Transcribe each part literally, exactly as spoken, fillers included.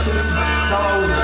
wszyscy, cała łódź.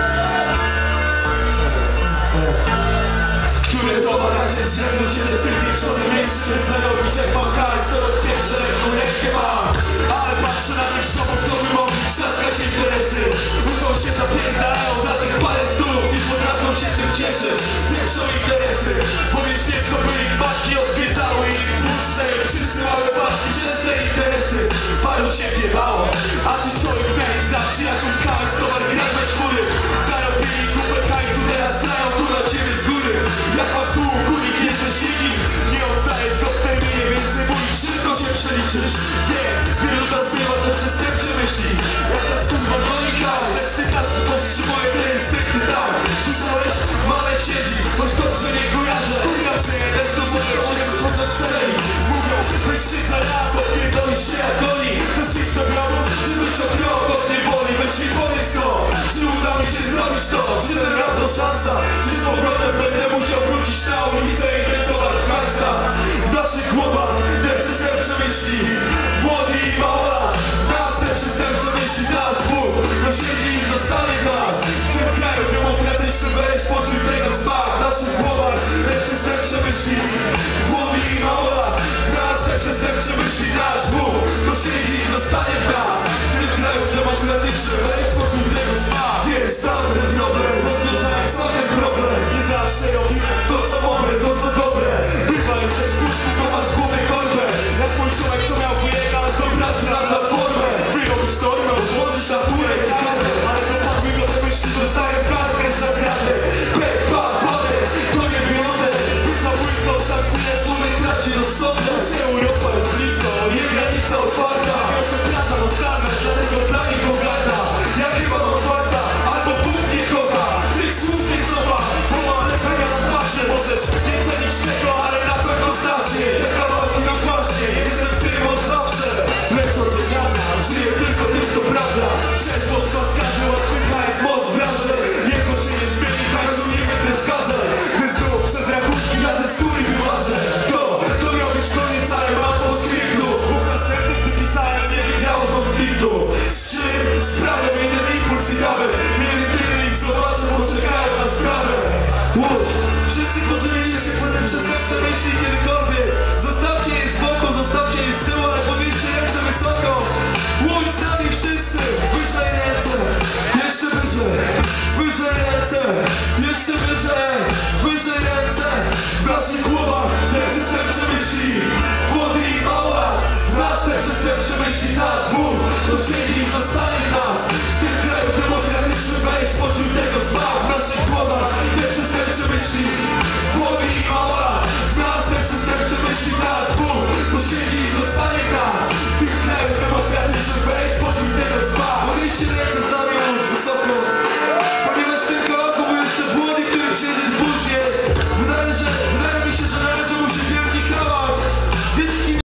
Które to wakacje z rzędu siedzę w tym pieprzony mieście. Zarobić jak mam hajs, to rozpieprzę ręką, rękę mam. Ale patrzę na tych szopów, kto by mogli trzaskać interesy. Uczą się, zapierdalają za tych parę stów i potrafią się tym cieszyć. Pieprzą interesy, powiedz nie, co by ich matki odwiedzały i ich puszce przysyłały paczki przez te interesy. Paru się wiewało, a ci co ich miałeś za przyjaciół hajs, towar grać góry. Zarobili kupę hajsu, teraz strają tu na ciebie z góry. Jak masz tu kulik, jesteś nikim, nie oddajesz go w terminie, więcej bóli, szybko się przeliczysz. Wiem, wielu z nas miewa te przestępcze myśli. Jak nas kurwa goni hajs, lecz ty każdy powstrzymuje te instynkty tam. Słyszałeś? Male siedzi, choć dobrze nie kojarzę. Kurwa przejedziesz do sobie, osiem wchodzę w celi. Mówią, weź się za rad, odpierdolisz się jak oni. Chcesz iść do grobu, czy być o krok od niewoli? Weź mi powiedz to, czy uda mi się zrobić to? Czy ten rad to szansa? Czy z powrotem będę musiał wrócić na ulicę i ten towar każda? W naszych głowach te przestępcze myśli, Włody i mała. W nas te przestępcze myśli, nas dwóch. No siedzi i zostanie w nas. W tym kraju demokratycznym weź poczuj tego smak. W naszych głowach te przestępcze myśli, Włody i mała. W nas te przestępcze myśli, nas dwóch. No siedzi i zostanie w nas. W tym kraju demokratycznym weź poczuj tego smak. Wiesz, sam ten problem, rozwiązałem sam ten problem. Nie zawsze robię to co dobre, to co dobre. Bywa, jesteś puszczy, to masz w głowie korbę. Jak mój człowiek, co miał wyjechać do pracy na platformę. Wyrobisz normę, odłożysz na furę i kartę. Ale to pan wygląda myśli, dostaję kartkę za kratę. Pek, pan, wodę, to nie wyjątek. By zabójstwo stać chwilę, człowiek traci rozsądek. Czy Europa jest blisko, jej granica otwarta. Wniosek praca dostanę, dlatego dla nich pogarda. Ja chyba mam otwarta, albo Bóg nie kocha. Tych słów nie cofa, bo mam leczenia na twarzy. Możesz nie cenić tego, ale na pewno znacznie. Te kawałki no właśnie, jestem w tym od zawsze. Lecz ordynarna, żyję tylko tym, to prawda. Przeszłość rozkazy, łatwy hajs, moc w branży. Jego się nie zmieni, hajsu nie będę skazać. Gdy znów przez rachunki na ze skóry wyłażę. To, to miał być koniec, ale mam konfliktu. Dwóch następnych wypisałem, nie wygrało konfliktu. Z czym? Z prawem, jeden impuls i kawę. Nie wiem kiedy ich zobaczę, bo czekają na sprawę. Łódź, wszyscy, którzy mieli się przede przestępcze myśli, kiedy